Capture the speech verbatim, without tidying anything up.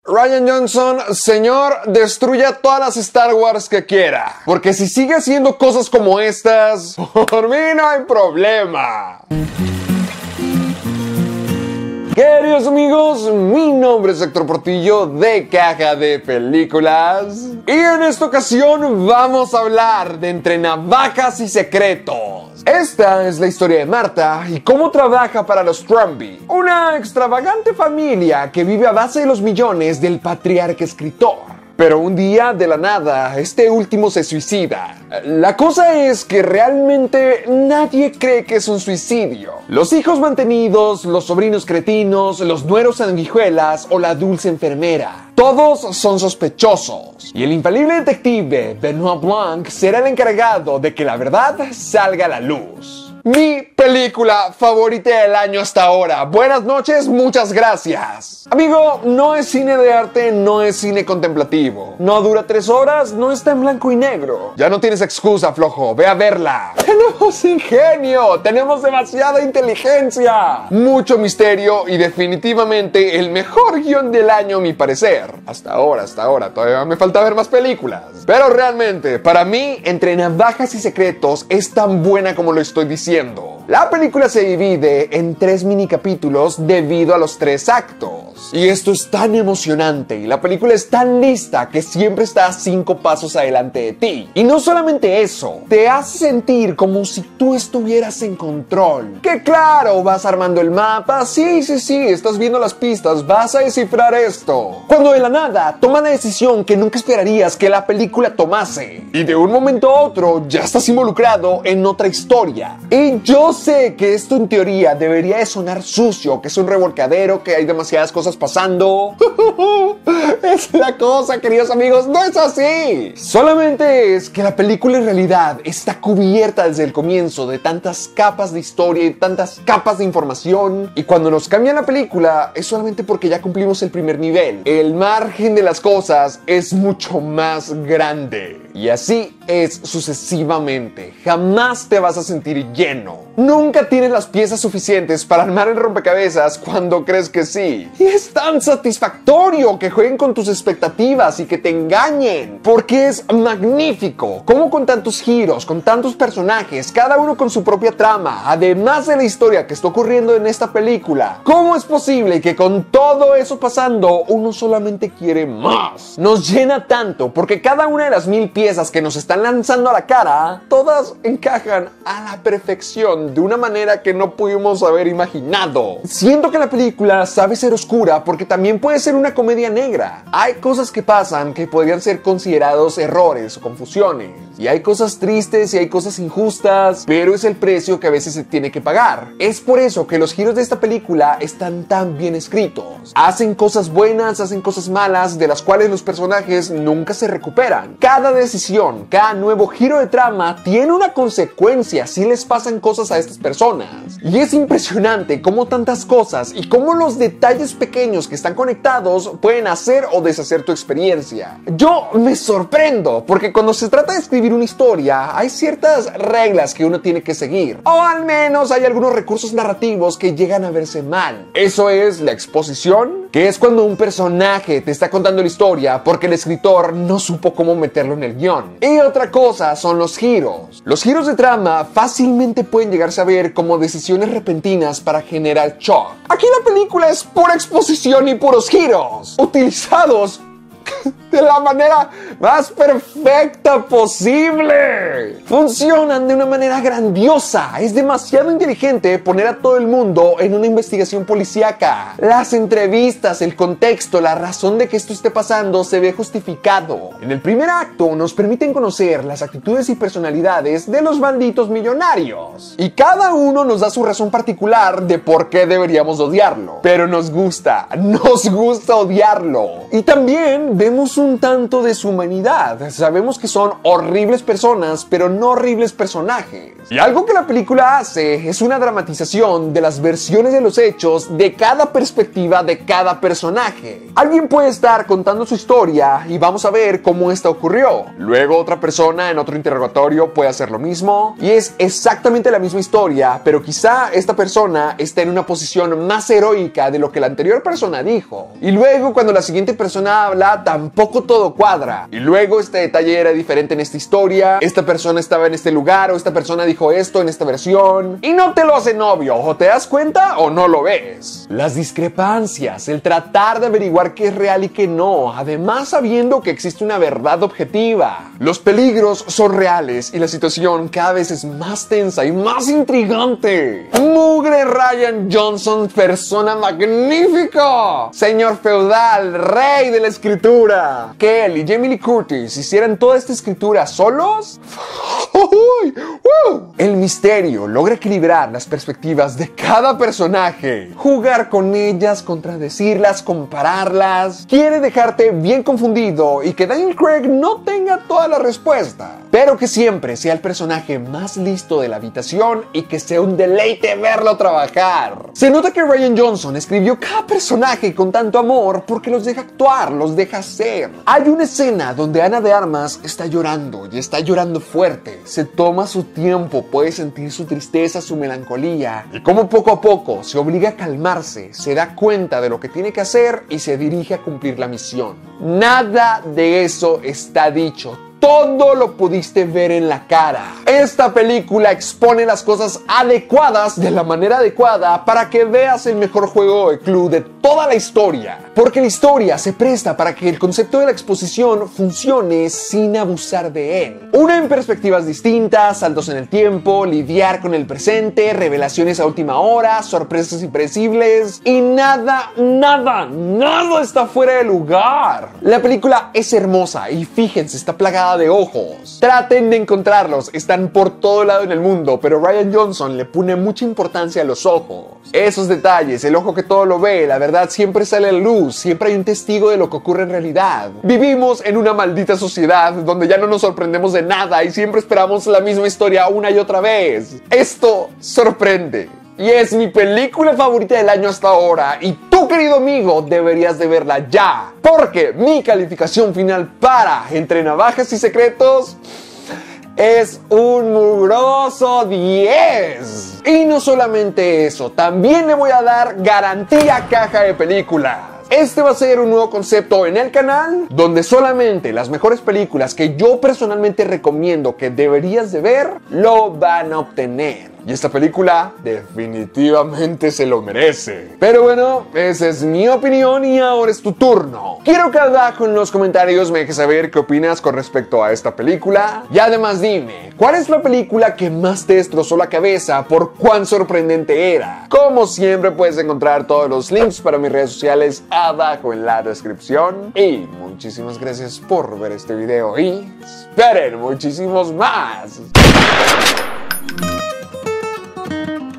Rian Johnson, señor, destruya todas las Star Wars que quiera. Porque si sigue haciendo cosas como estas, por mí no hay problema. Queridos amigos, mi nombre es Héctor Portillo de Caja de Películas. Y en esta ocasión vamos a hablar de Entre Navajas y Secretos. Esta es la historia de Marta y cómo trabaja para los Trumbie, una extravagante familia que vive a base de los millones del patriarca escritor. Pero un día, de la nada, este último se suicida. La cosa es que realmente nadie cree que es un suicidio. Los hijos mantenidos, los sobrinos cretinos, los nueros sanguijuelas o la dulce enfermera. Todos son sospechosos. Y el infalible detective Benoit Blanc será el encargado de que la verdad salga a la luz. Mi película favorita del año hasta ahora. Buenas noches, muchas gracias. Amigo, no es cine de arte, no es cine contemplativo. No dura tres horas, no está en blanco y negro. Ya no tienes excusa, flojo, ve a verla. Tenemos ingenio, tenemos demasiada inteligencia, mucho misterio y definitivamente el mejor guión del año a mi parecer. Hasta ahora, hasta ahora, todavía me falta ver más películas. Pero realmente, para mí, Entre Navajas y Secretos es tan buena como lo estoy diciendo. La película se divide en tres mini capítulos debido a los tres actos. Y esto es tan emocionante y la película es tan lista que siempre está a cinco pasos adelante de ti. Y no solamente eso, te hace sentir como si tú estuvieras en control. Que claro, vas armando el mapa, sí, sí, sí, estás viendo las pistas, vas a descifrar esto. Cuando de la nada toma la decisión que nunca esperarías que la película tomase. Y de un momento a otro ya estás involucrado en otra historia. Y yo sé que esto en teoría debería de sonar sucio, que es un revolcadero, que hay demasiadas cosas pasando. Es la cosa, queridos amigos, no es así. Solamente es que la película en realidad está cubierta desde el comienzo de tantas capas de historia y tantas capas de información. Y cuando nos cambian la película es solamente porque ya cumplimos el primer nivel. El margen de las cosas es mucho más grande. Y así es sucesivamente. Jamás te vas a sentir lleno. Nunca tienes las piezas suficientes para armar el rompecabezas cuando crees que sí. Y es tan satisfactorio que jueguen con tus expectativas y que te engañen. Porque es magnífico. Como con tantos giros, con tantos personajes, cada uno con su propia trama, además de la historia que está ocurriendo en esta película. ¿Cómo es posible que con todo eso pasando, uno solamente quiere más? Nos llena tanto porque cada una de las mil piezas que nos están lanzando a la cara, todas encajan a la perfección de una manera que no pudimos haber imaginado. Siento que la película sabe ser oscura porque también puede ser una comedia negra. Hay cosas que pasan que podrían ser considerados errores o confusiones. Y hay cosas tristes y hay cosas injustas, pero es el precio que a veces se tiene que pagar. Es por eso que los giros de esta película están tan bien escritos. Hacen cosas buenas, hacen cosas malas, de las cuales los personajes nunca se recuperan. Cada decisión, cada nuevo giro de trama tiene una consecuencia si les pasan cosas a estas personas. Y es impresionante cómo tantas cosas y cómo los detalles pequeños que están conectados pueden hacer o deshacer tu experiencia. Yo me sorprendo porque cuando se trata de escribir una historia hay ciertas reglas que uno tiene que seguir, o al menos hay algunos recursos narrativos que llegan a verse mal. Eso es la exposición, que es cuando un personaje te está contando la historia porque el escritor no supo cómo meterlo en el guión. Y otra cosa son los giros. Los giros de trama fácilmente pueden llegarse a ver como decisiones repentinas para generar shock. Aquí la película es pura exposición y puros giros, utilizados de la manera más perfecta posible. Funcionan de una manera grandiosa. Es demasiado inteligente poner a todo el mundo en una investigación policíaca. Las entrevistas, el contexto, la razón de que esto esté pasando se ve justificado. En el primer acto nos permiten conocer las actitudes y personalidades de los malditos millonarios. Y cada uno nos da su razón particular de por qué deberíamos odiarlo. Pero nos gusta, nos gusta odiarlo. Y también vemos un tanto de su humanidad. Sabemos que son horribles personas, pero no horribles personajes. Y algo que la película hace es una dramatización de las versiones de los hechos de cada perspectiva de cada personaje. Alguien puede estar contando su historia y vamos a ver cómo esta ocurrió. Luego otra persona en otro interrogatorio puede hacer lo mismo y es exactamente la misma historia, pero quizá esta persona está en una posición más heroica de lo que la anterior persona dijo. Y luego cuando la siguiente persona habla, tampoco todo cuadra. Y luego este detalle era diferente en esta historia, esta persona estaba en este lugar o esta persona dijo esto en esta versión. Y no te lo hacen obvio, o te das cuenta o no lo ves. Las discrepancias, el tratar de averiguar qué es real y qué no, además sabiendo que existe una verdad objetiva. Los peligros son reales y la situación cada vez es más tensa y más intrigante. Mugre Rian Johnson, persona magnífica. Señor feudal, rey de la escritura. Que él y Jamie Lee Curtis hicieran toda esta escritura solos. El misterio logra equilibrar las perspectivas de cada personaje, jugar con ellas, contradecirlas, compararlas. Quiere dejarte bien confundido y que Daniel Craig no tenga toda la respuesta, pero que siempre sea el personaje más listo de la habitación y que sea un deleite verlo trabajar. Se nota que Rian Johnson escribió cada personaje con tanto amor porque los deja actuar, los deja ser. Hay una escena donde Ana de Armas está llorando y está llorando fuerte. Se toma su tiempo, puede sentir su tristeza, su melancolía y como poco a poco se obliga a calmarse, se da cuenta de lo que tiene que hacer y se dirige a cumplir la misión. Nada de eso está dicho. Todo lo pudiste ver en la cara. Esta película expone las cosas adecuadas de la manera adecuada para que veas el mejor juego de club de toda la historia. Porque la historia se presta para que el concepto de la exposición funcione sin abusar de él. Una en perspectivas distintas, saltos en el tiempo, lidiar con el presente, revelaciones a última hora, sorpresas impredecibles y nada, nada, nada está fuera de lugar. La película es hermosa y fíjense, está plagada de ojos. Traten de encontrarlos, están por todo lado en el mundo, pero Rian Johnson le pone mucha importancia a los ojos. Esos detalles, el ojo que todo lo ve, la verdad siempre sale a la luz, siempre hay un testigo de lo que ocurre en realidad. Vivimos en una maldita sociedad donde ya no nos sorprendemos de nada y siempre esperamos la misma historia una y otra vez. Esto sorprende. Y es mi película favorita del año hasta ahora. Y tú, querido amigo, deberías de verla ya. Porque mi calificación final para Entre Navajas y Secretos es un mugroso diez. Y no solamente eso, también le voy a dar garantía caja de película. Este va a ser un nuevo concepto en el canal, donde solamente las mejores películas que yo personalmente recomiendo que deberías de ver, lo van a obtener. Y esta película definitivamente se lo merece. Pero bueno, esa es mi opinión y ahora es tu turno. Quiero que abajo en los comentarios me dejes saber qué opinas con respecto a esta película. Y además dime, ¿cuál es la película que más te destrozó la cabeza por cuán sorprendente era? Como siempre puedes encontrar todos los links para mis redes sociales abajo en la descripción. Y muchísimas gracias por ver este video y esperen muchísimos más.